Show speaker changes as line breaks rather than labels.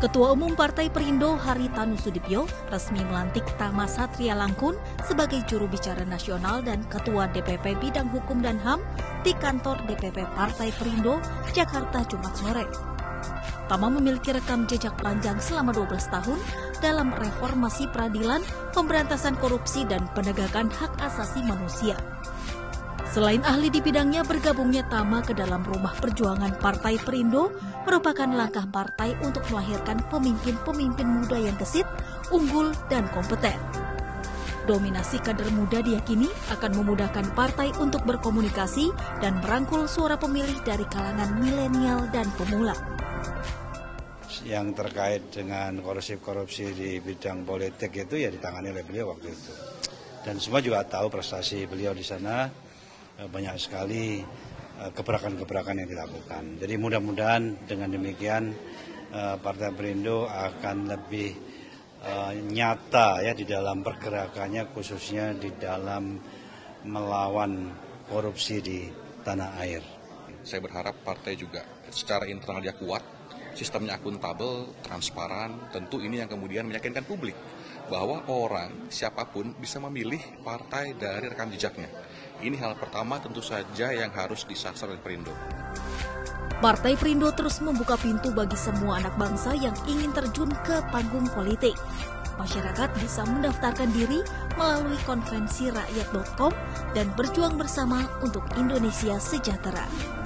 Ketua Umum Partai Perindo Haritanu Sudibyo resmi melantik Tama Satria Langkun sebagai juru bicara nasional dan Ketua DPP Bidang Hukum dan HAM di kantor DPP Partai Perindo, Jakarta, Jumat sore. Tama memiliki rekam jejak panjang selama 12 tahun dalam reformasi peradilan, pemberantasan korupsi, dan penegakan hak asasi manusia. Selain ahli di bidangnya, bergabungnya Tama ke dalam Rumah Perjuangan Partai Perindo merupakan langkah partai untuk melahirkan pemimpin-pemimpin muda yang gesit, unggul, dan kompeten. Dominasi kader muda diyakini akan memudahkan partai untuk berkomunikasi dan merangkul suara pemilih dari kalangan milenial dan pemula.
Yang terkait dengan korupsi di bidang politik itu ya ditangani oleh beliau waktu itu. Dan semua juga tahu prestasi beliau di sana. Banyak sekali gebrakan-gebrakan yang dilakukan. Jadi mudah-mudahan dengan demikian Partai Perindo akan lebih nyata ya di dalam pergerakannya, khususnya di dalam melawan korupsi di tanah air.
Saya berharap partai juga secara internal dia kuat, sistemnya akuntabel, transparan. Tentu ini yang kemudian meyakinkan publik bahwa orang siapapun bisa memilih partai dari rekam jejaknya. Ini hal pertama tentu saja yang harus disasar oleh Perindo.
Partai Perindo terus membuka pintu bagi semua anak bangsa yang ingin terjun ke panggung politik. Masyarakat bisa mendaftarkan diri melalui konvensirakyat.com dan berjuang bersama untuk Indonesia sejahtera.